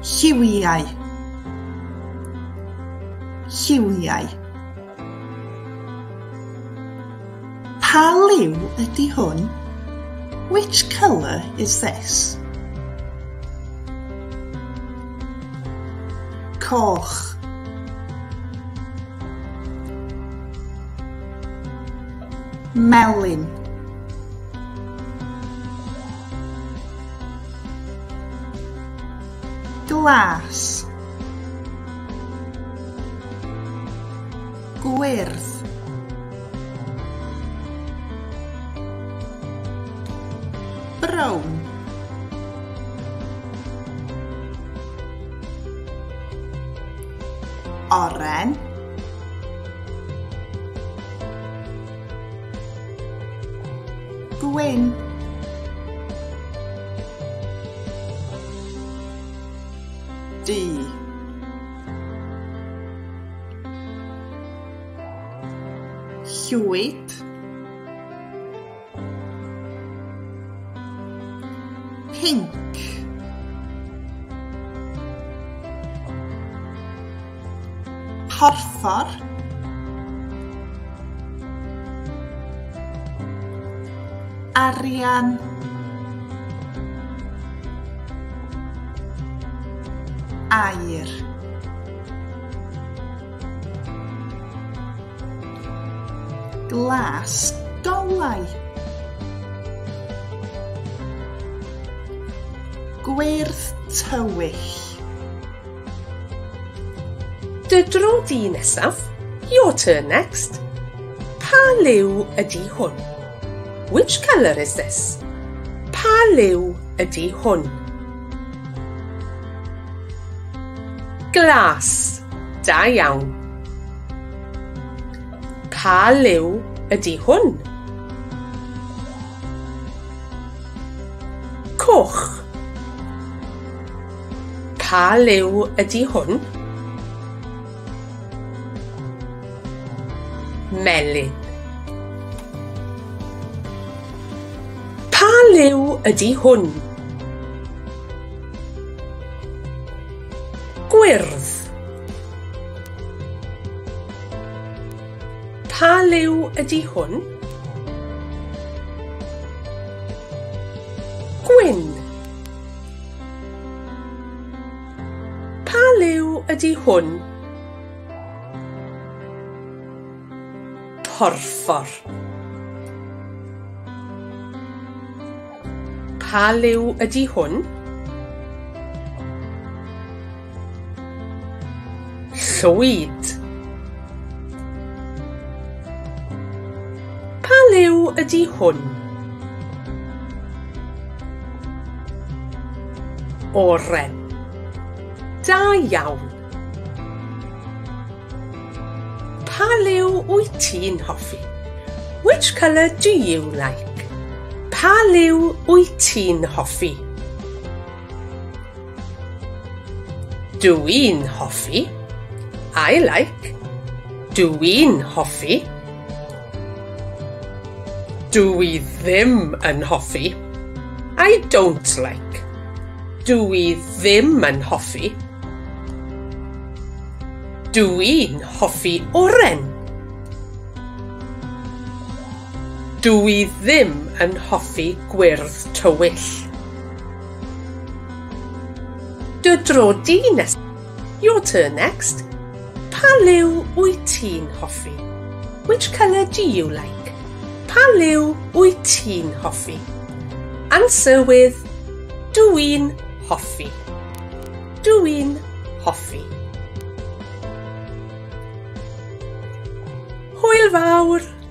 Lliwiau. Lliwiau. Pa liw ydy hwn? Which colour is this? Coch. Melyn. Glas. Gwyrdd. Brown. Oren. Gwyn. Du. Llwyd. Pink. Porffor. Arian. Aur. Glas golau. Gwyrdd tywyll. Dy dro di nesaf, your turn next. Pa liw ydy hwn? Which colour is this? Pa liw ydy hwn? Glas. Da iawn. Pa liw ydy hwn? Coch. Pa liw ydy hwn? Melyn. Pa liw ydy hwn? Gwyrdd. Pa liw ydy hwn? Gwyn. Pa liw ydy hwn? Porffor. Pa liw ydy hwn? Llwyd. Pa liw ydy hwn? Oren. Da iawn. Pa liw wyt ti'n hoffi? Which colour do you like? Pa liw wyt ti'n hoffi? Dwi'n hoffi. I like. Dwi'n hoffi. Dwi ddim yn hoffi. I don't like. Dwi ddim yn hoffi. Dwi'n hoffi oren. Dwi ddim yn hoffi gwyrdd tywyll. Dy dro di nes. Your turn next. Pa liw wyt ti'n hoffi? Which colour do you like? Pa liw wyt ti'n hoffi? Answer with dwi'n hoffi. Dwi'n hoffi. Hwyl fawr!